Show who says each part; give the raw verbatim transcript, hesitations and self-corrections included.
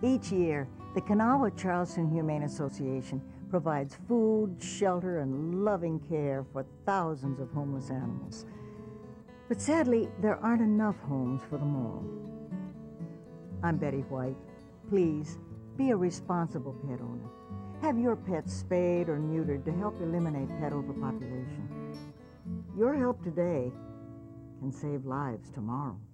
Speaker 1: Each year, the Kanawha Charleston Humane Association provides food, shelter, and loving care for thousands of homeless animals. But sadly, there aren't enough homes for them all. I'm Betty White. Please, be a responsible pet owner. Have your pets spayed or neutered to help eliminate pet overpopulation. Your help today can save lives tomorrow.